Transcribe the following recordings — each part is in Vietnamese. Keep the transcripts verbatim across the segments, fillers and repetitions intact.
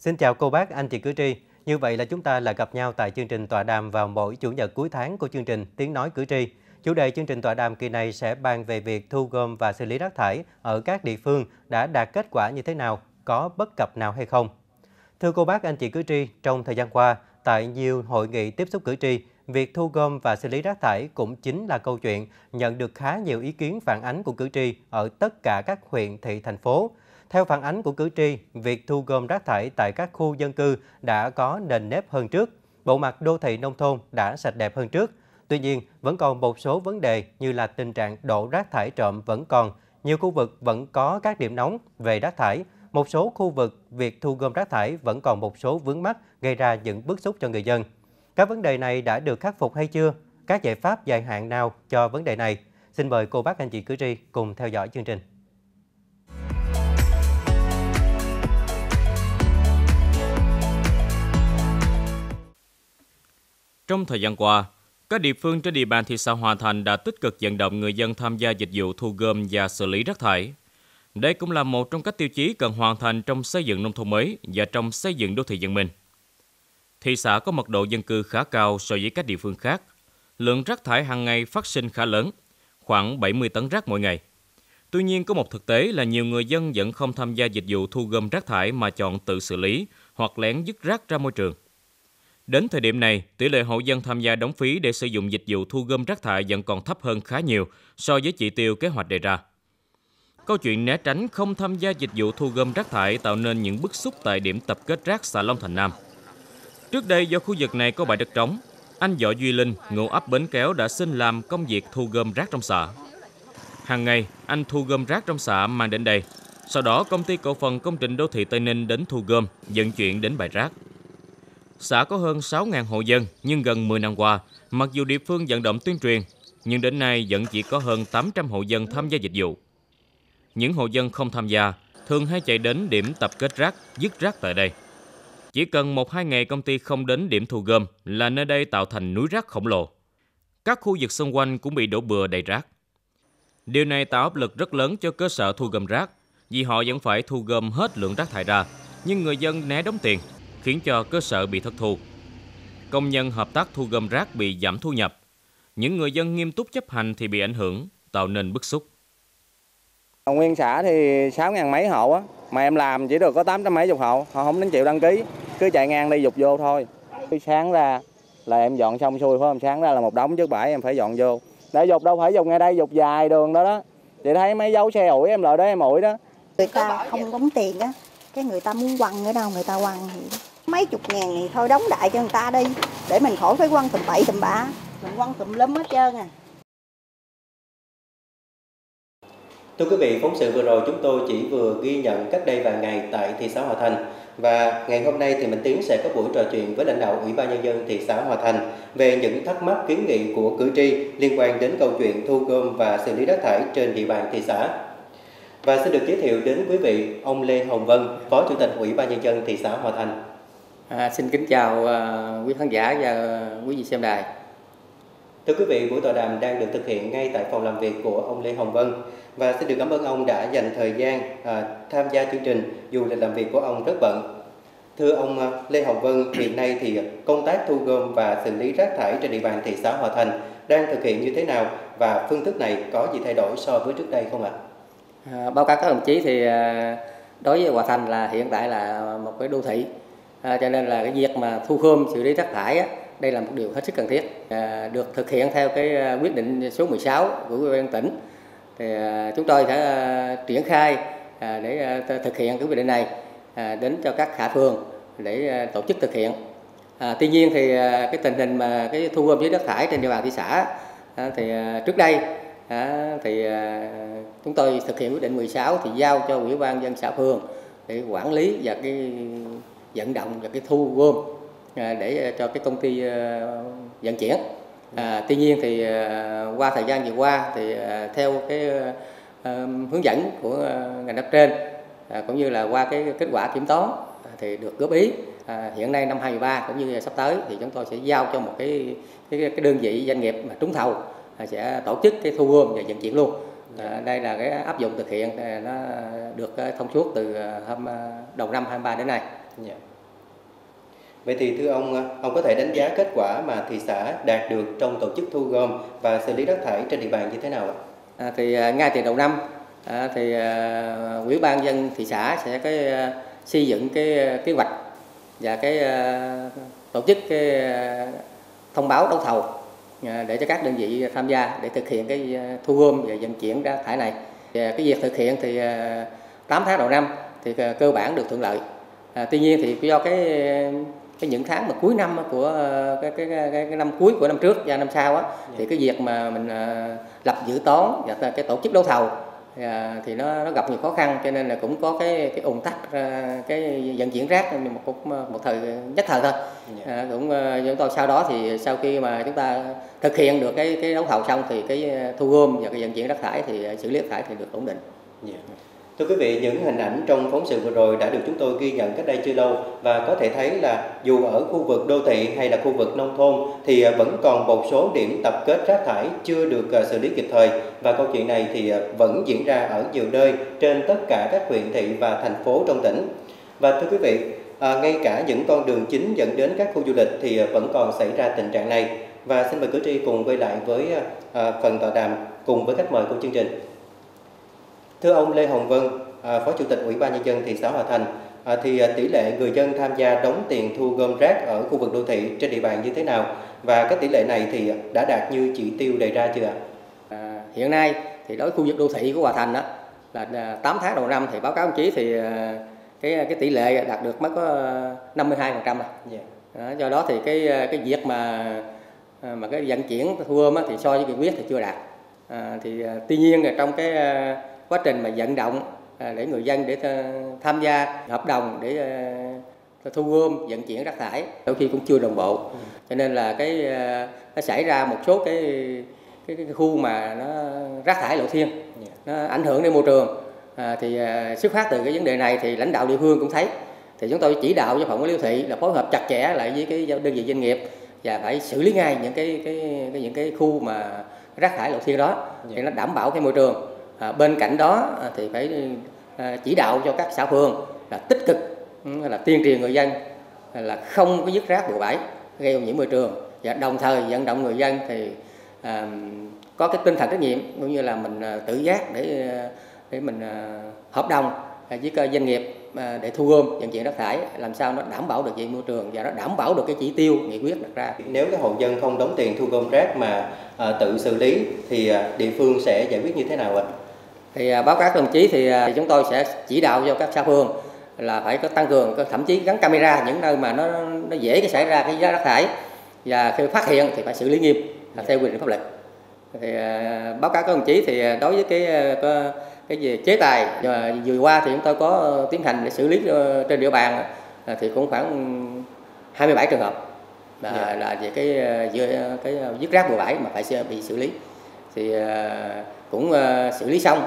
Xin chào cô bác, anh chị cử tri. Như vậy là chúng ta lại gặp nhau tại chương trình tọa đàm vào mỗi chủ nhật cuối tháng của chương trình Tiếng nói cử tri. Chủ đề chương trình tọa đàm kỳ này sẽ bàn về việc thu gom và xử lý rác thải ở các địa phương đã đạt kết quả như thế nào, có bất cập nào hay không. Thưa cô bác, anh chị cử tri, trong thời gian qua, tại nhiều hội nghị tiếp xúc cử tri, việc thu gom và xử lý rác thải cũng chính là câu chuyện nhận được khá nhiều ý kiến phản ánh của cử tri ở tất cả các huyện, thị, thành phố. Theo phản ánh của cử tri, việc thu gom rác thải tại các khu dân cư đã có nền nếp hơn trước, bộ mặt đô thị nông thôn đã sạch đẹp hơn trước. Tuy nhiên, vẫn còn một số vấn đề như là tình trạng đổ rác thải trộm vẫn còn, nhiều khu vực vẫn có các điểm nóng về rác thải. Một số khu vực, việc thu gom rác thải vẫn còn một số vướng mắc gây ra những bức xúc cho người dân. Các vấn đề này đã được khắc phục hay chưa? Các giải pháp dài hạn nào cho vấn đề này? Xin mời cô bác anh chị cử tri cùng theo dõi chương trình. Trong thời gian qua, các địa phương trên địa bàn thị xã Hòa Thành đã tích cực vận động người dân tham gia dịch vụ thu gom và xử lý rác thải. Đây cũng là một trong các tiêu chí cần hoàn thành trong xây dựng nông thôn mới và trong xây dựng đô thị văn minh. Thị xã có mật độ dân cư khá cao so với các địa phương khác. Lượng rác thải hàng ngày phát sinh khá lớn, khoảng bảy mươi tấn rác mỗi ngày. Tuy nhiên, có một thực tế là nhiều người dân vẫn không tham gia dịch vụ thu gom rác thải mà chọn tự xử lý hoặc lén vứt rác ra môi trường. Đến thời điểm này, tỷ lệ hộ dân tham gia đóng phí để sử dụng dịch vụ thu gom rác thải vẫn còn thấp hơn khá nhiều so với chỉ tiêu kế hoạch đề ra. Câu chuyện né tránh không tham gia dịch vụ thu gom rác thải tạo nên những bức xúc tại điểm tập kết rác xã Long Thành Nam. Trước đây, do khu vực này có bãi đất trống, anh Võ Duy Linh, ngụ ấp Bến Kéo đã xin làm công việc thu gom rác trong xã. Hàng ngày, anh thu gom rác trong xã mang đến đây. Sau đó, công ty cổ phần công trình đô thị Tây Ninh đến thu gom, vận chuyển đến bãi rác. Xã có hơn sáu nghìn hộ dân, nhưng gần mười năm qua, mặc dù địa phương vận động tuyên truyền, nhưng đến nay vẫn chỉ có hơn tám trăm hộ dân tham gia dịch vụ. Những hộ dân không tham gia thường hay chạy đến điểm tập kết rác, vứt rác tại đây. Chỉ cần một hai ngày công ty không đến điểm thu gom là nơi đây tạo thành núi rác khổng lồ. Các khu vực xung quanh cũng bị đổ bừa đầy rác. Điều này tạo áp lực rất lớn cho cơ sở thu gom rác, vì họ vẫn phải thu gom hết lượng rác thải ra, nhưng người dân né đóng tiền, khiến cho cơ sở bị thất thu. Công nhân hợp tác thu gom rác bị giảm thu nhập. Những người dân nghiêm túc chấp hành thì bị ảnh hưởng, tạo nên bức xúc. Nguyên xã thì sáu ngàn mấy hộ á, mà em làm chỉ được có tám trăm mấy chục hộ, họ không đến chịu đăng ký, cứ chạy ngang đi dục vô thôi. Sáng ra là em dọn xong xuôi, phải không? Sáng ra là một đống trước bãi em phải dọn vô. Để dục đâu phải dục ngay đây, dục dài đường đó đó. Chị thấy mấy dấu xe ủi em lại đó em ủi đó. Người ta không đóng tiền á, cái người ta muốn quăng ở đâu người ta quăng. Mấy chục ngàn thì thôi đóng đại cho người ta đi, để mình khỏi phải quăng tùm bậy tùm bạ, mình quăng tùm lum hết trơn à. Thưa quý vị, phóng sự vừa rồi chúng tôi chỉ vừa ghi nhận cách đây vài ngày tại thị xã Hòa Thành. Và ngày hôm nay thì Mạnh Tiến sẽ có buổi trò chuyện với lãnh đạo Ủy ban Nhân dân thị xã Hòa Thành về những thắc mắc kiến nghị của cử tri liên quan đến câu chuyện thu gom và xử lý rác thải trên địa bàn thị xã. Và xin được giới thiệu đến quý vị ông Lê Hồng Vân, Phó Chủ tịch Ủy ban Nhân dân thị xã Hòa Thành. À, xin kính chào uh, quý khán giả và quý vị xem đài. Thưa quý vị, buổi tọa đàm đang được thực hiện ngay tại phòng làm việc của ông Lê Hồng Vân. Và xin được cảm ơn ông đã dành thời gian à, tham gia chương trình dù là làm việc của ông rất bận. Thưa ông à, Lê Hồng Vân, hiện nay thì công tác thu gom và xử lý rác thải trên địa bàn thị xã Hòa Thành đang thực hiện như thế nào và phương thức này có gì thay đổi so với trước đây không ạ? À, báo cáo các đồng chí thì à, đối với Hòa Thành là hiện tại là một cái đô thị, à, cho nên là cái việc mà thu gom xử lý rác thải á, đây là một điều hết sức cần thiết, à, được thực hiện theo cái quyết định số mười sáu của Ủy ban tỉnh. Thì à, chúng tôi sẽ à, triển khai à, để à, thực hiện cái quyết định này à, đến cho các xã phường để à, tổ chức thực hiện. À, tuy nhiên thì à, cái tình hình mà cái thu gom với rác thải trên địa bàn thị xã à, thì à, trước đây à, thì à, chúng tôi thực hiện quyết định mười sáu thì giao cho Ủy ban dân xã phường để quản lý và cái vận động và cái thu gom à, để cho cái công ty à, vận chuyển. À, tuy nhiên thì à, qua thời gian vừa qua thì à, theo cái à, hướng dẫn của à, ngành cấp trên à, cũng như là qua cái kết quả kiểm toán à, thì được góp ý à, hiện nay năm hai không một ba cũng như sắp tới thì chúng tôi sẽ giao cho một cái cái, cái đơn vị doanh nghiệp mà trúng thầu à, sẽ tổ chức cái thu gom và vận chuyển luôn. À, đây là cái áp dụng thực hiện à, nó được à, thông suốt từ à, hôm à, đầu năm hai không hai ba đến nay. Yeah. Vậy thì thưa ông, ông có thể đánh giá kết quả mà thị xã đạt được trong tổ chức thu gom và xử lý rác thải trên địa bàn như thế nào ạ? À, thì à, ngay từ đầu năm à, thì à, Ủy ban dân thị xã sẽ cái à, xây dựng cái kế hoạch và cái à, tổ chức cái à, thông báo đấu thầu à, để cho các đơn vị tham gia để thực hiện cái à, thu gom và vận chuyển rác thải này. Và cái việc thực hiện thì à, tám tháng đầu năm thì à, cơ bản được thuận lợi. À, tuy nhiên thì do cái cái những tháng mà cuối năm của cái cái, cái, cái năm cuối của năm trước và năm sau á, thì cái việc mà mình à, lập dự toán và cái tổ chức đấu thầu à, thì nó nó gặp nhiều khó khăn, cho nên là cũng có cái cái ùn tắc à, cái vận chuyển rác một một, một thời nhất thời thôi. À, cũng à, chúng tôi sau đó thì sau khi mà chúng ta thực hiện được cái cái đấu thầu xong thì cái thu gom và cái vận chuyển rác thải thì xử lý rác thải thì được ổn định. Yeah. Thưa quý vị, những hình ảnh trong phóng sự vừa rồi đã được chúng tôi ghi nhận cách đây chưa lâu, và có thể thấy là dù ở khu vực đô thị hay là khu vực nông thôn thì vẫn còn một số điểm tập kết rác thải chưa được xử lý kịp thời, và câu chuyện này thì vẫn diễn ra ở nhiều nơi trên tất cả các huyện thị và thành phố trong tỉnh. Và thưa quý vị, à, ngay cả những con đường chính dẫn đến các khu du lịch thì vẫn còn xảy ra tình trạng này. Và xin mời cử tri cùng quay lại với à, phần tọa đàm cùng với khách mời của chương trình. Thưa ông Lê Hồng Vân, à, Phó Chủ tịch Ủy ban Nhân dân thị xã Hòa Thành, à, thì tỷ lệ người dân tham gia đóng tiền thu gom rác ở khu vực đô thị trên địa bàn như thế nào? Và cái tỷ lệ này thì đã đạt như chỉ tiêu đề ra chưa ạ? À, hiện nay thì đối với khu vực đô thị của Hòa Thành đó, là tám tháng đầu năm thì báo cáo ông chí thì cái cái tỷ lệ đạt được mới có năm mươi hai phần trăm. Yeah. Do đó thì cái cái việc mà mà cái vận chuyển thu gom thì so với nghị quyết thì chưa đạt. À, thì tuy nhiên trong cái quá trình mà vận động để người dân để tham gia hợp đồng để thu gom vận chuyển rác thải đôi khi cũng chưa đồng bộ, ừ. cho nên là cái nó xảy ra một số cái cái, cái khu mà nó rác thải lộ thiên, yeah. nó ảnh hưởng đến môi trường. À, thì xuất phát từ cái vấn đề này thì lãnh đạo địa phương cũng thấy, thì chúng tôi chỉ đạo cho phòng quản lý đô thị là phối hợp chặt chẽ lại với cái đơn vị doanh nghiệp và phải xử lý ngay những cái cái, cái những cái khu mà rác thải lộ thiên đó, yeah. thì nó đảm bảo cái môi trường. À, bên cạnh đó thì phải à, chỉ đạo cho các xã phường là tích cực là tuyên truyền người dân là không có vứt rác bừa bãi gây ô nhiễm môi trường, và đồng thời vận động người dân thì à, có cái tinh thần trách nhiệm cũng như là mình à, tự giác để để mình à, hợp đồng với doanh nghiệp à, để thu gom vận chuyển rác thải làm sao nó đảm bảo được vệ môi trường và nó đảm bảo được cái chỉ tiêu nghị quyết đặt ra. Nếu cái hộ dân không đóng tiền thu gom rác mà à, tự xử lý thì à, địa phương sẽ giải quyết như thế nào ạ? Thì à, báo cáo các đồng chí thì à, chúng tôi sẽ chỉ đạo cho các xã phường là phải có tăng cường, có thậm chí gắn camera những nơi mà nó nó dễ cái xảy ra cái rác thải, và khi phát hiện thì phải xử lý nghiêm yeah. theo quy định pháp luật. Thì à, báo cáo các đồng chí thì đối với cái cái, cái về chế tài vừa qua thì chúng tôi có tiến hành để xử lý trên địa bàn thì cũng khoảng hai mươi bảy trường hợp là, yeah. là về cái về cái vứt rác bừa bãi mà phải bị xử lý, thì à, cũng à, xử lý xong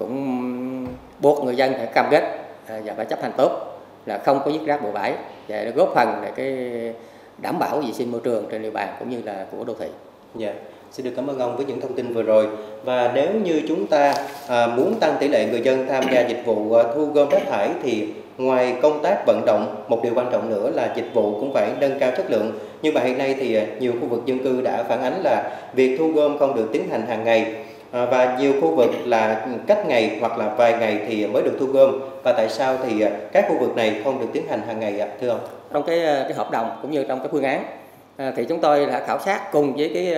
cũng buộc người dân phải cam kết à, và phải chấp hành tốt là không có vứt rác bừa bãi, và để góp phần để cái đảm bảo vệ sinh môi trường trên địa bàn cũng như là của đô thị. Dạ, xin được cảm ơn ông với những thông tin vừa rồi. Và nếu như chúng ta à, muốn tăng tỷ lệ người dân tham gia dịch vụ à, thu gom rác thải thì ngoài công tác vận động, một điều quan trọng nữa là dịch vụ cũng phải nâng cao chất lượng. Nhưng mà hiện nay thì nhiều khu vực dân cư đã phản ánh là việc thu gom không được tiến hành hàng ngày, à, và nhiều khu vực là cách ngày hoặc là vài ngày thì mới được thu gom. Và tại sao thì các khu vực này không được tiến hành hàng ngày ạ, thưa ông? Trong cái cái hợp đồng cũng như trong cái phương án à, thì chúng tôi đã khảo sát cùng với cái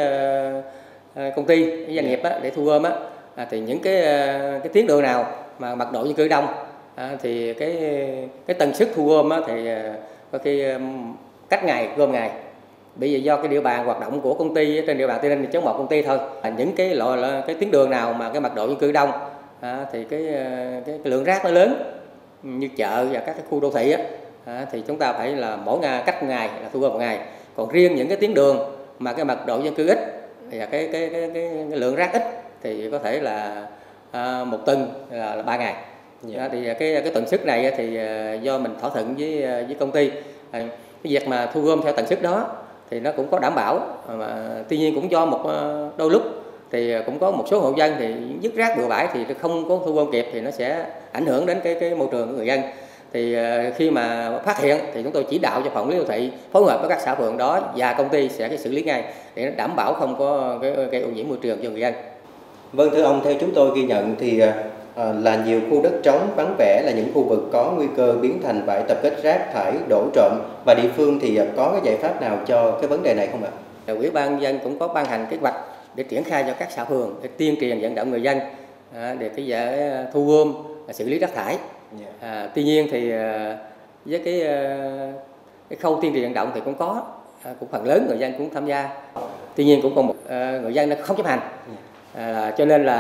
uh, công ty, cái doanh nghiệp á, để thu gom á, à, thì những cái uh, cái tuyến đường nào mà mật độ dân cư đông à, thì cái cái tần suất thu gom á, thì uh, có khi um, cách ngày gom ngày. Bây giờ do cái địa bàn hoạt động của công ty trên địa bàn Tây Ninh thì chống một công ty thôi, à, những cái loại cái tuyến đường nào mà cái mật độ dân cư đông à, thì cái, cái cái lượng rác nó lớn như chợ và các cái khu đô thị á, à, thì chúng ta phải là mỗi ngày cách ngày là thu gom một ngày. Còn riêng những cái tuyến đường mà cái mật độ dân cư ít và cái cái cái, cái, cái lượng rác ít thì có thể là à, một tuần là, là ba ngày. Yeah. À, thì cái cái tần suất này thì do mình thỏa thuận với với công ty, à, cái việc mà thu gom theo tần suất đó thì nó cũng có đảm bảo, mà tuy nhiên cũng do một đôi lúc thì cũng có một số hộ dân thì vứt rác bừa bãi thì không có thu gom kịp thì nó sẽ ảnh hưởng đến cái cái môi trường của người dân. Thì khi mà phát hiện thì chúng tôi chỉ đạo cho phòng quản lý đô thị phối hợp với các xã phường đó và công ty sẽ xử lý ngay để nó đảm bảo không có cái gây ô nhiễm môi trường cho người dân. Vâng, thưa ông, theo chúng tôi ghi nhận thì à, là nhiều khu đất trống vắng vẻ là những khu vực có nguy cơ biến thành bãi tập kết rác thải đổ trộm, và địa phương thì có cái giải pháp nào cho cái vấn đề này không ạ? Ủy ban nhân dân cũng có ban hành kế hoạch để triển khai cho các xã phường để tuyên truyền vận động người dân à, để cái giải thu gom xử lý rác thải. À, tuy nhiên thì với cái cái khâu tuyên truyền vận động thì cũng có à, cũng phần lớn người dân cũng tham gia, tuy nhiên cũng còn một à, người dân nó không chấp hành, à, cho nên là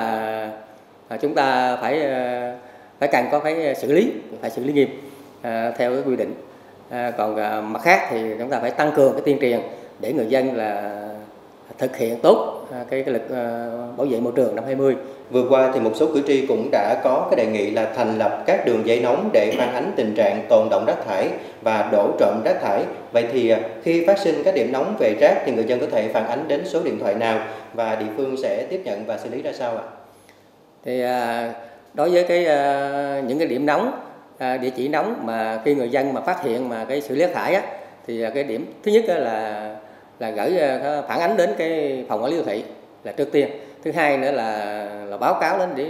à, chúng ta phải phải cần có phải xử lý phải xử lý nghiêm à, theo cái quy định. À, còn à, mặt khác thì chúng ta phải tăng cường cái tuyên truyền để người dân là thực hiện tốt à, cái, cái lực à, bảo vệ môi trường năm hai mươi. Vừa qua thì một số cử tri cũng đã có cái đề nghị là thành lập các đường dây nóng để phản ánh tình trạng tồn đọng rác thải và đổ trộm rác thải. Vậy thì khi phát sinh các điểm nóng về rác thì người dân có thể phản ánh đến số điện thoại nào và địa phương sẽ tiếp nhận và xử lý ra sao ạ? Thì à, đối với cái à, những cái điểm nóng, à, địa chỉ nóng mà khi người dân mà phát hiện mà cái xử lý rác thải á, thì cái điểm thứ nhất là là gửi phản ánh đến cái phòng quản lý đô thị là trước tiên. Thứ hai nữa là là báo cáo đến để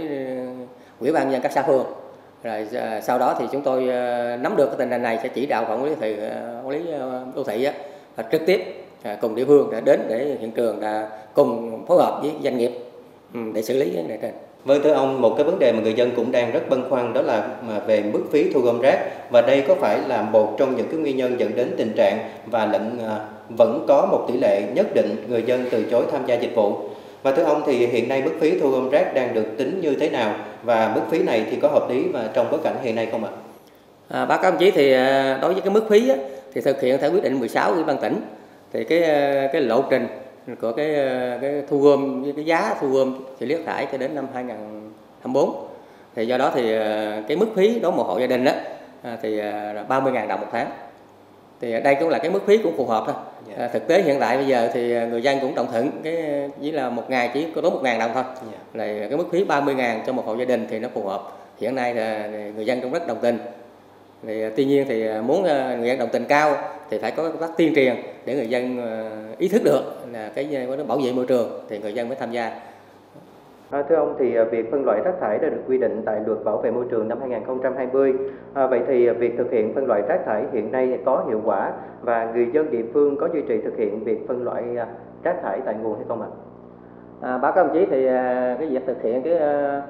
ủy ban nhân dân các xã phường. Rồi sau đó thì chúng tôi nắm được cái tình hình này sẽ chỉ đạo phòng quản lý đô thị, quản lý đô thị á, và trực tiếp cùng địa phương đã đến để hiện trường là cùng phối hợp với doanh nghiệp để xử lý cái này trên. Vâng, thưa ông, một cái vấn đề mà người dân cũng đang rất băn khoăn đó là về mức phí thu gom rác, và đây có phải là một trong những cái nguyên nhân dẫn đến tình trạng và lẫn vẫn có một tỷ lệ nhất định người dân từ chối tham gia dịch vụ. Và thưa ông, thì hiện nay mức phí thu gom rác đang được tính như thế nào, và mức phí này thì có hợp lý và trong bối cảnh hiện nay không ạ? À, báo cáo đồng chí, thì đối với cái mức phí á, thì thực hiện theo quyết định mười sáu của Ủy ban tỉnh, thì cái cái lộ trình của cái cái thu gom với cái giá thu gom xử lý rác thải cho đến năm hai nghìn không trăm hai mươi tư. Thì do đó thì cái mức phí đối với một hộ gia đình đó thì là ba mươi nghìn đồng một tháng. Thì đây cũng là cái mức phí cũng phù hợp thôi. Yeah. À, thực tế hiện tại bây giờ thì người dân cũng đồng thuận cái chỉ là một ngày chỉ có tốn một nghìn đồng thôi. Yeah. Là cái mức phí ba mươi nghìn cho một hộ gia đình thì nó phù hợp. Hiện nay là người dân cũng rất đồng tình. Thì tuy nhiên thì muốn người dân đồng tình cao thì phải có công tác tuyên truyền để người dân ý thức được là cái bảo vệ môi trường thì người dân mới tham gia. À, thưa ông, thì việc phân loại rác thải đã được quy định tại Luật Bảo vệ môi trường năm hai nghìn không trăm hai mươi. À, vậy thì việc thực hiện phân loại rác thải hiện nay có hiệu quả, và người dân địa phương có duy trì thực hiện việc phân loại rác thải tại nguồn hay không ạ? À, báo cáo đồng chí, thì cái việc thực hiện cái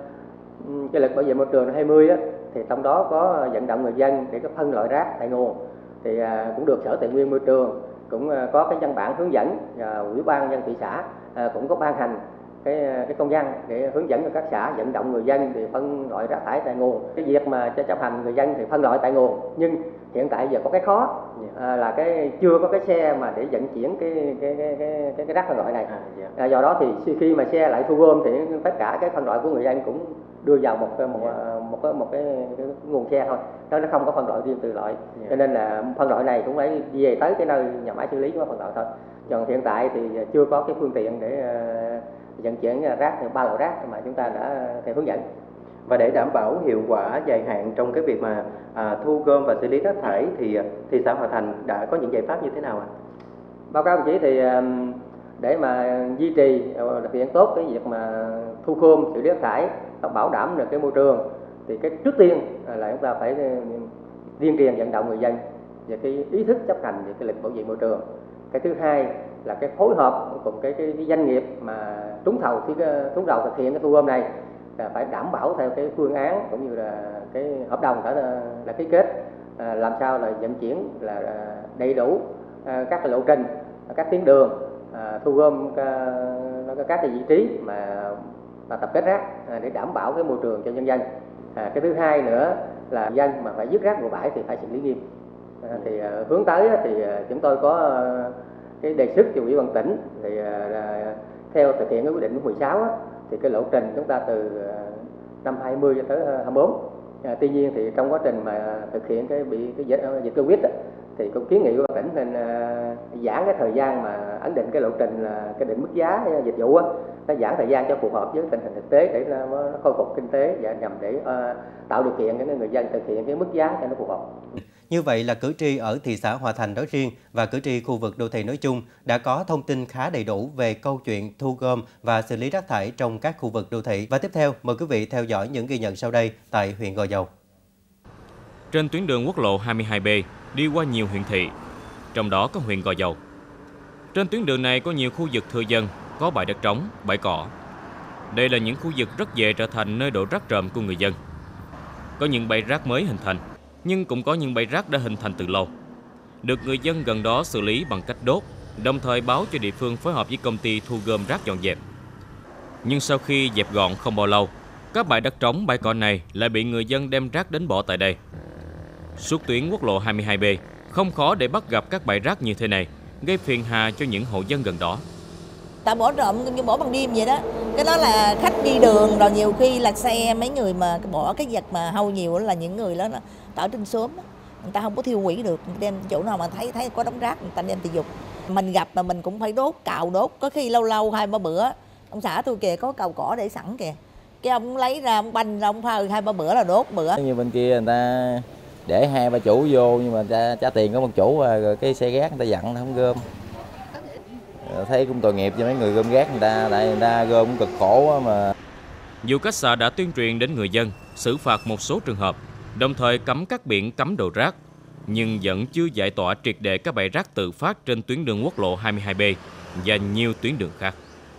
cái Luật Bảo vệ môi trường năm hai mươi á, thì trong đó có vận động người dân để có phân loại rác tại nguồn, thì cũng được Sở Tài nguyên Môi trường cũng có cái văn bản hướng dẫn, và Ủy ban nhân dân thị xã cũng có ban hành cái cái công văn để hướng dẫn cho các xã vận động người dân thì phân loại rác thải tại nguồn. Cái việc mà cho chấp hành người dân thì phân loại tại nguồn, nhưng hiện tại giờ có cái khó à, là cái chưa có cái xe mà để vận chuyển cái cái cái cái cái, cái rác phân loại này. À, do đó thì khi mà xe lại thu gom thì tất cả cái phân loại của người dân cũng đưa vào một một một, một, cái, một cái, cái nguồn xe thôi, nó nó không có phân loại riêng từ loại. Cho nên là phân loại này cũng phải về tới cái nơi nhà máy xử lý của phân loại thôi. Còn hiện tại thì chưa có cái phương tiện để uh, vận chuyển rác theo ba loại rác mà chúng ta đã theo hướng dẫn. Và để đảm bảo hiệu quả dài hạn trong cái việc mà à, thu gom và xử lý rác thải thì thị xã Hòa Thành đã có những giải pháp như thế nào ạ? Báo cáo đồng chí, thì để mà duy trì thực hiện tốt cái việc mà thu gom xử lý rác thải và bảo đảm được cái môi trường, thì cái trước tiên là chúng ta phải tuyên truyền vận động người dân về cái ý thức chấp hành về cái luật bảo vệ môi trường. Cái thứ hai là cái phối hợp cùng cái, cái, cái doanh nghiệp mà trúng thầu khi trúng thầu thực hiện cái thu gom này là phải đảm bảo theo cái phương án cũng như là cái hợp đồng đã là, là ký kết, à, làm sao là vận chuyển là đầy đủ à, các cái lộ trình, các tuyến đường à, thu gom à, các cái vị trí mà, mà tập kết rác à, để đảm bảo cái môi trường cho nhân dân. À, cái thứ hai nữa là dân mà phải vứt rác bừa bãi thì phải xử lý nghiêm. À, thì à, hướng tới thì à, chúng tôi có à, cái đề xuất cho Ủy ban tỉnh thì à, theo thực hiện cái quyết định mười sáu á, thì cái lộ trình chúng ta từ năm hai mươi cho tới hai mươi tư. À, tuy nhiên thì trong quá trình mà thực hiện cái bị cái dịch, dịch Covid á, Thì cũng kiến nghị của ban tỉnh nên uh, giãn cái thời gian mà ấn định cái lộ trình là cái định mức giá dịch vụ á, nó giãn thời gian cho phù hợp với tình hình thực tế để nó, nó khôi phục kinh tế và nhằm để uh, tạo điều kiện cho người dân thực hiện cái mức giá cho nó phù hợp. Như vậy là cử tri ở thị xã Hòa Thành nói riêng và cử tri khu vực đô thị nói chung đã có thông tin khá đầy đủ về câu chuyện thu gom và xử lý rác thải trong các khu vực đô thị. Và tiếp theo, mời quý vị theo dõi những ghi nhận sau đây tại huyện Gò Dầu. Trên tuyến đường quốc lộ hai mươi hai B đi qua nhiều huyện thị, trong đó có huyện Gò Dầu. Trên tuyến đường này có nhiều khu vực thưa dân, có bãi đất trống, bãi cỏ. Đây là những khu vực rất dễ trở thành nơi đổ rác trộm của người dân. Có những bãi rác mới hình thành, nhưng cũng có những bãi rác đã hình thành từ lâu, được người dân gần đó xử lý bằng cách đốt, đồng thời báo cho địa phương phối hợp với công ty thu gom rác dọn dẹp. Nhưng sau khi dẹp gọn không bao lâu, các bãi đất trống, bãi cỏ này lại bị người dân đem rác đến bỏ tại đây. Suốt tuyến quốc lộ hai mươi hai B không khó để bắt gặp các bãi rác như thế này, gây phiền hà cho những hộ dân gần đó. Ta bỏ trộm như bỏ bằng đêm vậy đó. Cái đó là khách đi đường, rồi nhiều khi là xe mấy người mà bỏ cái vật mà hâu nhiều là những người đó là ở trên xóm, người ta không có thiêu hủy được, đem chỗ nào mà thấy thấy có đống rác người ta đem đi dục. Mình gặp mà mình cũng phải đốt, cào đốt, có khi lâu lâu hai ba bữa. Ông xã tôi kìa có cào cỏ để sẵn kìa, cái ông lấy ra ông banh ra ông phơi hai ba bữa là đốt bữa. Như bên kia người ta để hai ba chủ vô nhưng mà ta trả tiền có một chủ rồi cái xe gác người ta dặn không gom. Thấy cũng tội nghiệp cho mấy người gom rác người ta, tại người ta gom cũng cực khổ mà. Dù các xã đã tuyên truyền đến người dân, xử phạt một số trường hợp, đồng thời cấm các biển cấm đổ rác, nhưng vẫn chưa giải tỏa triệt để các bãi rác tự phát trên tuyến đường quốc lộ hai mươi hai B và nhiều tuyến đường khác.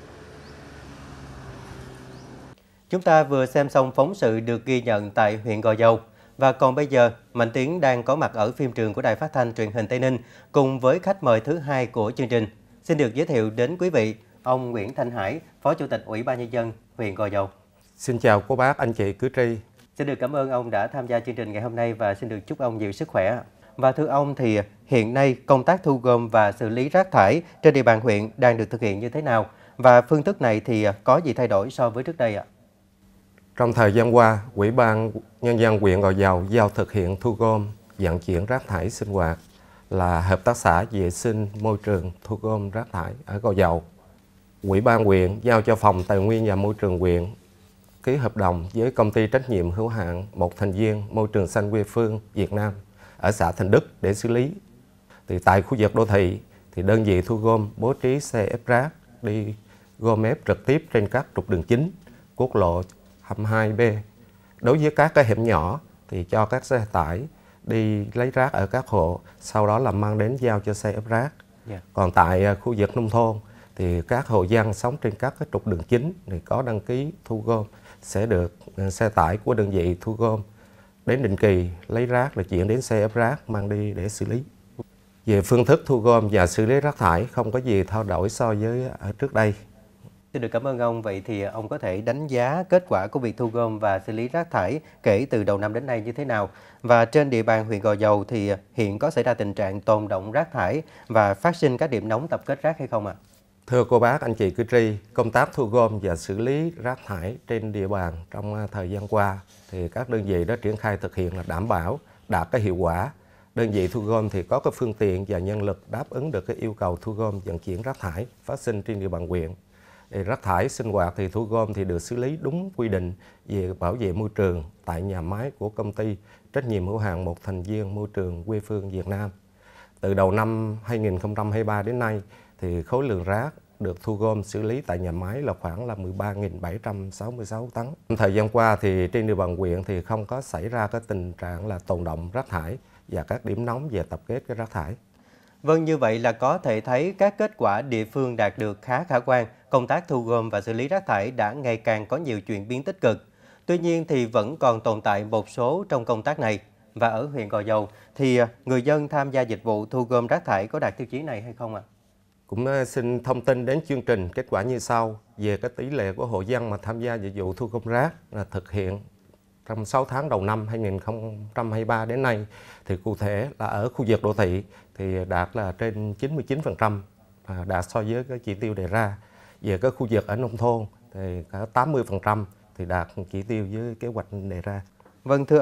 Chúng ta vừa xem xong phóng sự được ghi nhận tại huyện Gò Dầu. Và còn bây giờ, Mạnh Tiến đang có mặt ở phim trường của Đài Phát thanh Truyền hình Tây Ninh cùng với khách mời thứ hai của chương trình. Xin được giới thiệu đến quý vị ông Nguyễn Thanh Hải, Phó Chủ tịch Ủy ban Nhân dân huyện Gò Dầu. Xin chào cô bác, anh chị cử tri. Xin được cảm ơn ông đã tham gia chương trình ngày hôm nay và xin được chúc ông nhiều sức khỏe. Và thưa ông thì hiện nay công tác thu gom và xử lý rác thải trên địa bàn huyện đang được thực hiện như thế nào? Và phương thức này thì có gì thay đổi so với trước đây ạ? Trong thời gian qua, Ủy ban Nhân dân huyện Gò Dầu giao thực hiện thu gom, vận chuyển rác thải sinh hoạt là Hợp tác xã vệ sinh môi trường thu gom rác thải ở Gò Dầu. Ủy ban huyện giao cho Phòng Tài nguyên và Môi trường huyện ký hợp đồng với công ty trách nhiệm hữu hạn một thành viên môi trường xanh quê phương Việt Nam ở xã Thành Đức để xử lý. Thì tại khu vực đô thị thì đơn vị thu gom bố trí xe ép rác đi gom ép trực tiếp trên các trục đường chính, quốc lộ hai mươi hai B. Đối với các cái hẻm nhỏ thì cho các xe tải đi lấy rác ở các hộ, sau đó là mang đến giao cho xe ép rác. Yeah. Còn tại khu vực nông thôn thì các hộ dân sống trên các cái trục đường chính thì có đăng ký thu gom sẽ được xe tải của đơn vị thu gom đến định kỳ lấy rác rồi chuyển đến xe ép rác mang đi để xử lý. Về phương thức thu gom và xử lý rác thải không có gì thay đổi so với ở trước đây. Xin được cảm ơn ông. Vậy thì ông có thể đánh giá kết quả của việc thu gom và xử lý rác thải kể từ đầu năm đến nay như thế nào? Và trên địa bàn huyện Gò Dầu thì hiện có xảy ra tình trạng tồn đọng rác thải và phát sinh các điểm nóng tập kết rác hay không ạ? Thưa cô bác, anh chị cử tri, công tác thu gom và xử lý rác thải trên địa bàn trong thời gian qua thì các đơn vị đã triển khai thực hiện là đảm bảo đạt cái hiệu quả. Đơn vị thu gom thì có cái phương tiện và nhân lực đáp ứng được cái yêu cầu thu gom vận chuyển rác thải phát sinh trên địa bàn huyện. Để rác thải sinh hoạt thì thu gom thì được xử lý đúng quy định về bảo vệ môi trường tại nhà máy của công ty trách nhiệm hữu hạn một thành viên môi trường quê phương Việt Nam. Từ đầu năm hai nghìn không trăm hai mươi ba đến nay thì khối lượng rác được thu gom xử lý tại nhà máy là khoảng là mười ba nghìn bảy trăm sáu mươi sáu tấn. Trong thời gian qua thì trên địa bàn huyện thì không có xảy ra cái tình trạng là tồn đọng rác thải và các điểm nóng về tập kết cái rác thải. Vâng, như vậy là có thể thấy các kết quả địa phương đạt được khá khả quan, công tác thu gom và xử lý rác thải đã ngày càng có nhiều chuyển biến tích cực. Tuy nhiên thì vẫn còn tồn tại một số trong công tác này. Và ở huyện Gò Dầu thì người dân tham gia dịch vụ thu gom rác thải có đạt tiêu chí này hay không ạ? Cũng xin thông tin đến chương trình kết quả như sau. Về cái tỷ lệ của hộ dân mà tham gia dịch vụ thu gom rác là thực hiện trong sáu tháng đầu năm hai nghìn không trăm hai mươi ba đến nay thì cụ thể là ở khu vực đô thị thì đạt là trên chín mươi chín phần trăm, đạt so với cái chỉ tiêu đề ra. Về cái khu vực ở nông thôn thì cả tám mươi phần trăm thì đạt chỉ tiêu với kế hoạch đề ra. Vâng, thưa ông,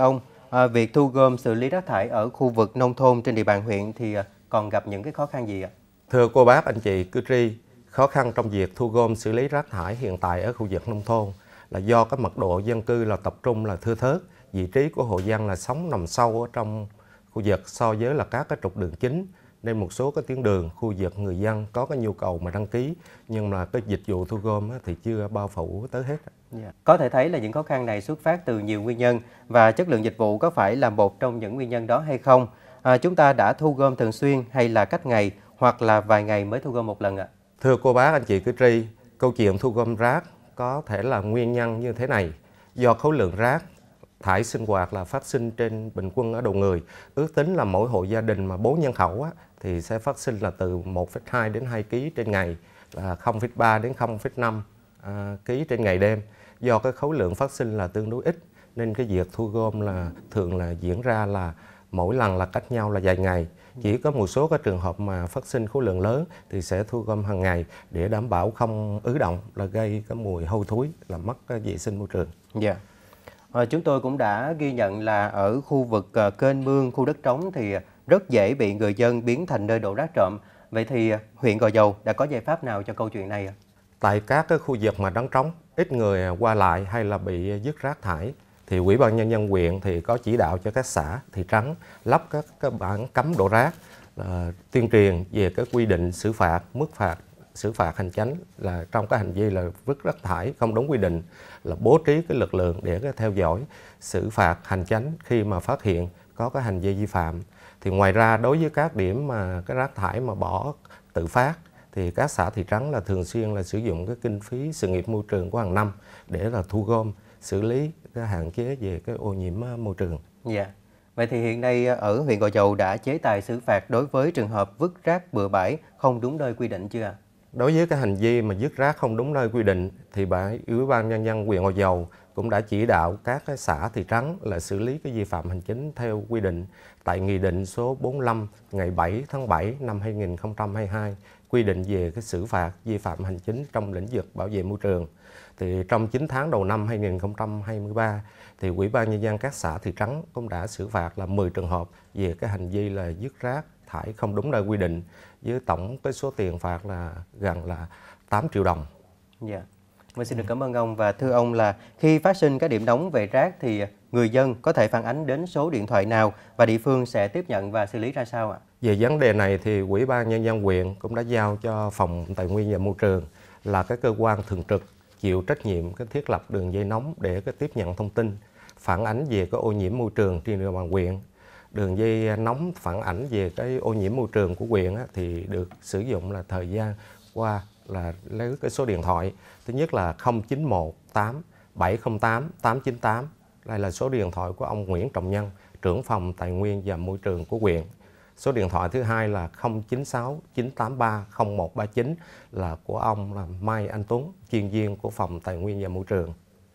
À, việc thu gom xử lý rác thải ở khu vực nông thôn trên địa bàn huyện thì còn gặp những cái khó khăn gì ạ? Thưa cô bác, anh chị cử tri, khó khăn trong việc thu gom xử lý rác thải hiện tại ở khu vực nông thôn là do cái mật độ dân cư là tập trung là thưa thớt, vị trí của hộ dân là sống nằm sâu ở trong khu vực so với là các cái trục đường chính, nên một số cái tuyến đường khu vực người dân có cái nhu cầu mà đăng ký nhưng mà cái dịch vụ thu gom thì chưa bao phủ tới hết. Yeah. Có thể thấy là những khó khăn này xuất phát từ nhiều nguyên nhân và chất lượng dịch vụ có phải là một trong những nguyên nhân đó hay không? À, chúng ta đã thu gom thường xuyên hay là cách ngày hoặc là vài ngày mới thu gom một lần ạ? Thưa cô bác, anh chị cử tri, câu chuyện thu gom rác có thể là nguyên nhân như thế này. Do khối lượng rác thải sinh hoạt là phát sinh trên bình quân ở đầu người, ước tính là mỗi hộ gia đình mà bốn nhân khẩu á, thì sẽ phát sinh là từ một phẩy hai đến hai ki lô gam trên ngày, là không phẩy ba đến không phẩy năm à, ký trên ngày đêm. Do cái khối lượng phát sinh là tương đối ít nên cái việc thu gom là thường là diễn ra là mỗi lần là cách nhau là vài ngày. Chỉ có một số các trường hợp mà phát sinh khối lượng lớn thì sẽ thu gom hàng ngày để đảm bảo không ứ động là gây cái mùi hôi thối, làm mất cái vệ sinh môi trường. Dạ. À, chúng tôi cũng đã ghi nhận là ở khu vực uh, kênh mương, khu đất trống thì rất dễ bị người dân biến thành nơi đổ rác trộm. Vậy thì uh, huyện Gò Dầu đã có giải pháp nào cho câu chuyện này ạ? Tại các cái khu vực mà đất trống ít người qua lại hay là bị dứt rác thải thì Ủy ban Nhân dân huyện thì có chỉ đạo cho các xã, thị trấn lắp các, các bảng cấm đổ rác, uh, tuyên truyền về các quy định xử phạt, mức phạt, xử phạt hành chính là trong cái hành vi là vứt rác thải không đúng quy định, là bố trí cái lực lượng để cái theo dõi, xử phạt hành chính khi mà phát hiện có cái hành vi vi phạm. Thì ngoài ra đối với các điểm mà cái rác thải mà bỏ tự phát thì các xã thị trấn là thường xuyên là sử dụng cái kinh phí sự nghiệp môi trường của hàng năm để là thu gom, xử lý, cái hạn chế về cái ô nhiễm môi trường. Dạ. Vậy thì hiện nay ở huyện Gò Dầu đã chế tài xử phạt đối với trường hợp vứt rác bừa bãi không đúng nơi quy định chưa ạ? Đối với cái hành vi mà vứt rác không đúng nơi quy định thì Ủy ban Nhân dân huyện Gò Dầu cũng đã chỉ đạo các cái xã thị trấn là xử lý cái vi phạm hành chính theo quy định tại Nghị định số bốn mươi lăm ngày bảy tháng bảy năm hai nghìn không trăm hai mươi hai quy định về cái xử phạt vi phạm hành chính trong lĩnh vực bảo vệ môi trường. Thì trong chín tháng đầu năm hai nghìn không trăm hai mươi ba thì Ủy ban Nhân dân các xã thị trấn cũng đã xử phạt là mười trường hợp về cái hành vi là vứt rác thải không đúng nơi quy định, với tổng cái số tiền phạt là gần là tám triệu đồng. Dạ. Mình xin được cảm ơn ông. Và thưa ông là khi phát sinh các điểm nóng về rác thì người dân có thể phản ánh đến số điện thoại nào và địa phương sẽ tiếp nhận và xử lý ra sao ạ? Về vấn đề này thì Ủy ban Nhân dân huyện cũng đã giao cho Phòng Tài nguyên và Môi trường là cái cơ quan thường trực chịu trách nhiệm cái thiết lập đường dây nóng để cái tiếp nhận thông tin phản ánh về cái ô nhiễm môi trường trên địa bàn huyện. Đường dây nóng phản ánh về cái ô nhiễm môi trường của huyện á, thì được sử dụng là thời gian qua là lấy cái số điện thoại. Thứ nhất là không chín một tám bảy không tám tám chín tám. Đây là số điện thoại của ông Nguyễn Trọng Nhân, trưởng phòng Tài nguyên và Môi trường của huyện. Số điện thoại thứ hai là không chín sáu chín tám ba không một ba chín là của ông là Mai Anh Tuấn, chuyên viên của Phòng Tài nguyên và Môi trường.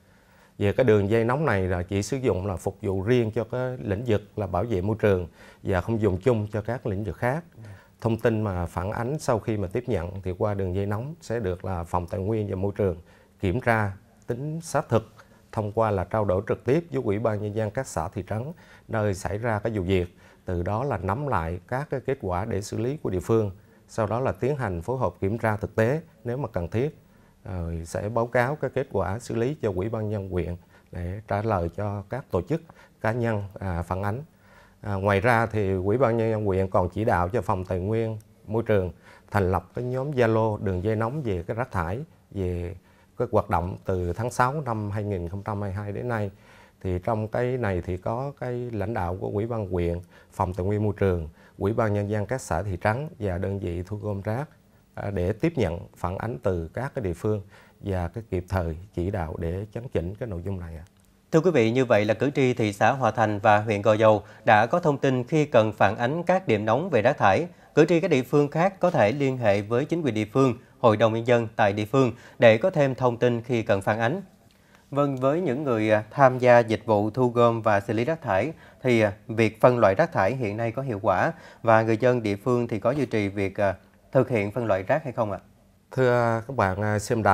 Về cái đường dây nóng này là chỉ sử dụng là phục vụ riêng cho cái lĩnh vực là bảo vệ môi trường và không dùng chung cho các lĩnh vực khác. Thông tin mà phản ánh sau khi mà tiếp nhận thì qua đường dây nóng sẽ được là Phòng Tài nguyên và Môi trường kiểm tra tính xác thực thông qua là trao đổi trực tiếp với Ủy ban Nhân dân các xã thị trấn nơi xảy ra cái vụ việc, từ đó là nắm lại các cái kết quả để xử lý của địa phương, sau đó là tiến hành phối hợp kiểm tra thực tế nếu mà cần thiết, rồi sẽ báo cáo cái kết quả xử lý cho Ủy ban Nhân dân huyện để trả lời cho các tổ chức cá nhân à, phản ánh. À, ngoài ra thì Ủy ban Nhân dân huyện còn chỉ đạo cho Phòng Tài nguyên Môi trường thành lập cái nhóm Zalo đường dây nóng về cái rác thải, về cái hoạt động từ tháng sáu năm hai nghìn không trăm hai mươi hai đến nay. Thì trong cái này thì có cái lãnh đạo của Ủy ban huyện, Phòng Tài nguyên Môi trường, Ủy ban Nhân dân các xã thị trấn và đơn vị thu gom rác để tiếp nhận phản ánh từ các cái địa phương và cái kịp thời chỉ đạo để chấn chỉnh cái nội dung này. Thưa quý vị, như vậy là cử tri thị xã Hòa Thành và huyện Gò Dầu đã có thông tin khi cần phản ánh các điểm nóng về rác thải. Cử tri các địa phương khác có thể liên hệ với chính quyền địa phương, Hội đồng Nhân dân tại địa phương để có thêm thông tin khi cần phản ánh. Vâng, với những người tham gia dịch vụ thu gom và xử lý rác thải thì việc phân loại rác thải hiện nay có hiệu quả và người dân địa phương thì có duy trì việc thực hiện phân loại rác hay không ạ? Thưa các bạn xem đài,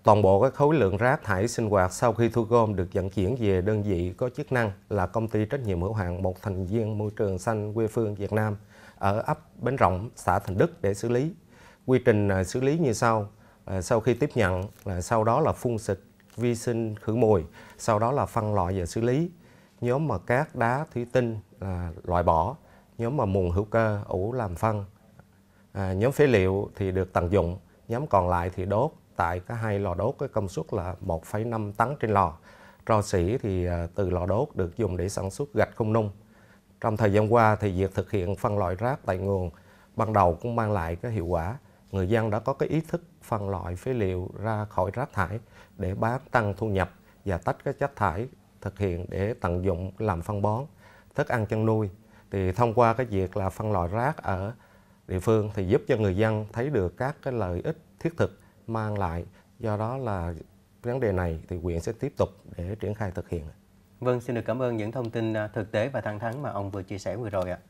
Toàn bộ cái khối lượng rác thải sinh hoạt sau khi thu gom được vận chuyển về đơn vị có chức năng là công ty trách nhiệm hữu hạn một thành viên môi trường xanh quê phương Việt Nam ở ấp Bến Rộng, xã Thành Đức để xử lý. Quy trình xử lý như sau: sau khi tiếp nhận, là sau đó là phun xịt vi sinh khử mùi, sau đó là phân loại và xử lý. Nhóm mà cát đá thủy tinh là loại bỏ, nhóm mà mùn hữu cơ ủ làm phân. À, nhóm phế liệu thì được tận dụng, nhóm còn lại thì đốt tại cả hai lò đốt với công suất là một phẩy năm tấn trên lò. Tro xỉ thì từ lò đốt được dùng để sản xuất gạch không nung. Trong thời gian qua thì việc thực hiện phân loại rác tại nguồn ban đầu cũng mang lại cái hiệu quả. Người dân đã có cái ý thức phân loại phế liệu ra khỏi rác thải để bán tăng thu nhập và tách cái chất thải thực hiện để tận dụng làm phân bón, thức ăn chăn nuôi. Thì thông qua cái việc là phân loại rác ở địa phương thì giúp cho người dân thấy được các cái lợi ích thiết thực mang lại. Do đó là vấn đề này thì huyện sẽ tiếp tục để triển khai thực hiện. Vâng, xin được cảm ơn những thông tin thực tế và thẳng thắn mà ông vừa chia sẻ vừa rồi ạ.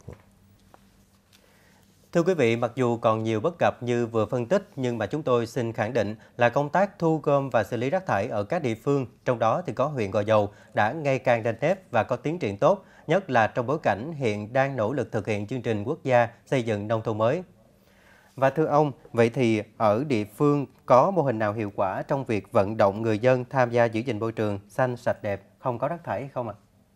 Thưa quý vị, mặc dù còn nhiều bất cập như vừa phân tích, nhưng mà chúng tôi xin khẳng định là công tác thu gom và xử lý rác thải ở các địa phương, trong đó thì có huyện Gò Dầu, đã ngày càng nền nếp và có tiến triển tốt, nhất là trong bối cảnh hiện đang nỗ lực thực hiện chương trình quốc gia xây dựng nông thôn mới. Và thưa ông, vậy thì ở địa phương có mô hình nào hiệu quả trong việc vận động người dân tham gia giữ gìn môi trường xanh, sạch, đẹp, không có rác thải hay không ạ?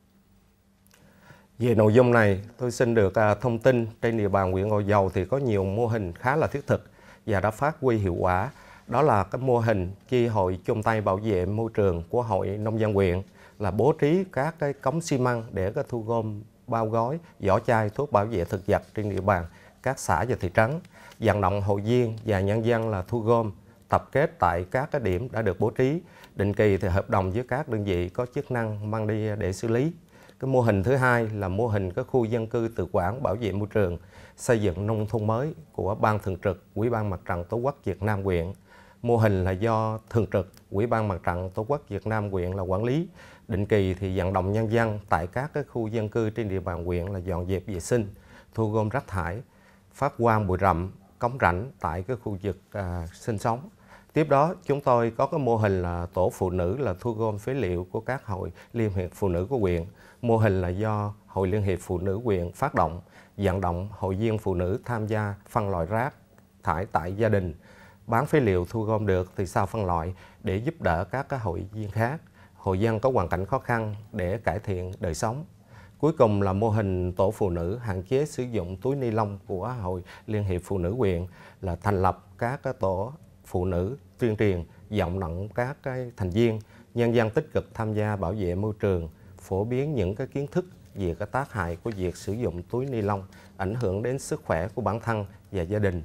Về nội dung này, tôi xin được thông tin trên địa bàn huyện Gò Dầu thì có nhiều mô hình khá là thiết thực và đã phát huy hiệu quả. Đó là cái mô hình chi hội chung tay bảo vệ môi trường của Hội Nông dân huyện, là bố trí các cái cống xi măng để cái thu gom bao gói, vỏ chai, thuốc bảo vệ thực vật trên địa bàn các xã và thị trấn, vận động hội viên và nhân dân là thu gom, tập kết tại các cái điểm đã được bố trí, định kỳ thì hợp đồng với các đơn vị có chức năng mang đi để xử lý. Cái mô hình thứ hai là mô hình các khu dân cư tự quản bảo vệ môi trường, xây dựng nông thôn mới của Ban Thường trực Ủy ban Mặt trận Tổ quốc Việt Nam huyện. Mô hình là do Thường trực Ủy ban Mặt trận Tổ quốc Việt Nam huyện là quản lý. Định kỳ thì vận động nhân dân tại các cái khu dân cư trên địa bàn huyện là dọn dẹp vệ sinh, thu gom rác thải, phát quang bụi rậm, cống rãnh tại cái khu vực à, sinh sống. Tiếp đó chúng tôi có cái mô hình là tổ phụ nữ là thu gom phế liệu của các hội liên hiệp phụ nữ của huyện. Mô hình là do Hội Liên hiệp Phụ nữ huyện phát động, vận động hội viên phụ nữ tham gia phân loại rác thải tại gia đình, bán phế liệu thu gom được thì sau phân loại để giúp đỡ các cái hội viên khác, hội dân có hoàn cảnh khó khăn để cải thiện đời sống. Cuối cùng là mô hình tổ phụ nữ hạn chế sử dụng túi ni lông của Hội Liên hiệp Phụ nữ huyện, là thành lập các cái tổ phụ nữ tuyên truyền, vận động các cái thành viên, nhân dân tích cực tham gia bảo vệ môi trường, phổ biến những cái kiến thức về cái tác hại của việc sử dụng túi ni lông ảnh hưởng đến sức khỏe của bản thân và gia đình.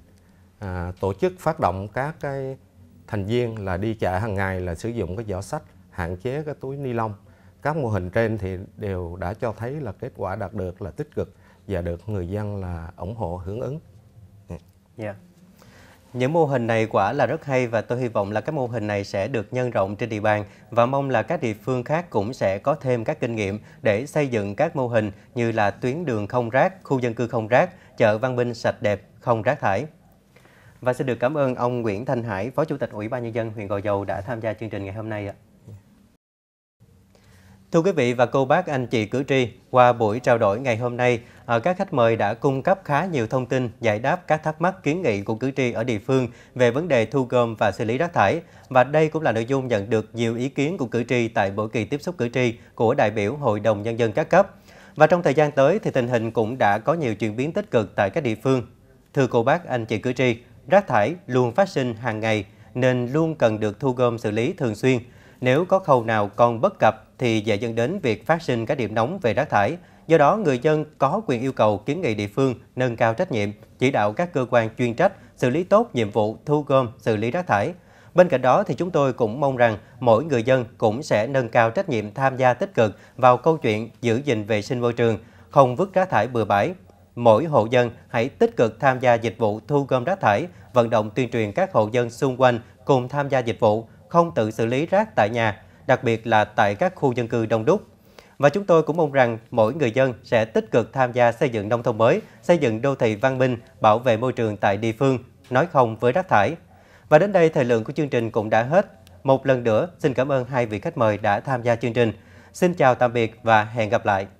À, tổ chức phát động các cái thành viên là đi chợ hàng ngày là sử dụng cái giỏ xách, hạn chế cái túi ni lông. Các mô hình trên thì đều đã cho thấy là kết quả đạt được là tích cực và được người dân là ủng hộ hưởng ứng. Yeah. Những mô hình này quả là rất hay và tôi hy vọng là các mô hình này sẽ được nhân rộng trên địa bàn và mong là các địa phương khác cũng sẽ có thêm các kinh nghiệm để xây dựng các mô hình như là tuyến đường không rác, khu dân cư không rác, chợ văn minh sạch đẹp, không rác thải. Và xin được cảm ơn ông Nguyễn Thanh Hải, Phó Chủ tịch Ủy ban Nhân dân huyện Gò Dầu đã tham gia chương trình ngày hôm nay ạ. Thưa quý vị và cô bác, anh chị cử tri, qua buổi trao đổi ngày hôm nay, các khách mời đã cung cấp khá nhiều thông tin, giải đáp các thắc mắc kiến nghị của cử tri ở địa phương về vấn đề thu gom và xử lý rác thải. Và đây cũng là nội dung nhận được nhiều ý kiến của cử tri tại buổi kỳ tiếp xúc cử tri của đại biểu Hội đồng Nhân dân các cấp. Và trong thời gian tới thì tình hình cũng đã có nhiều chuyển biến tích cực tại các địa phương. Thưa cô bác, anh chị cử tri, rác thải luôn phát sinh hàng ngày nên luôn cần được thu gom xử lý thường xuyên. Nếu có khâu nào còn bất cập thì dễ dẫn đến việc phát sinh các điểm nóng về rác thải. Do đó, người dân có quyền yêu cầu kiến nghị địa phương nâng cao trách nhiệm, chỉ đạo các cơ quan chuyên trách xử lý tốt nhiệm vụ thu gom, xử lý rác thải. Bên cạnh đó, thì chúng tôi cũng mong rằng mỗi người dân cũng sẽ nâng cao trách nhiệm tham gia tích cực vào câu chuyện giữ gìn vệ sinh môi trường, không vứt rác thải bừa bãi. Mỗi hộ dân hãy tích cực tham gia dịch vụ thu gom rác thải, vận động tuyên truyền các hộ dân xung quanh cùng tham gia dịch vụ, không tự xử lý rác tại nhà, đặc biệt là tại các khu dân cư đông đúc. Và chúng tôi cũng mong rằng mỗi người dân sẽ tích cực tham gia xây dựng nông thôn mới, xây dựng đô thị văn minh, bảo vệ môi trường tại địa phương, nói không với rác thải. Và đến đây thời lượng của chương trình cũng đã hết. Một lần nữa, xin cảm ơn hai vị khách mời đã tham gia chương trình. Xin chào tạm biệt và hẹn gặp lại.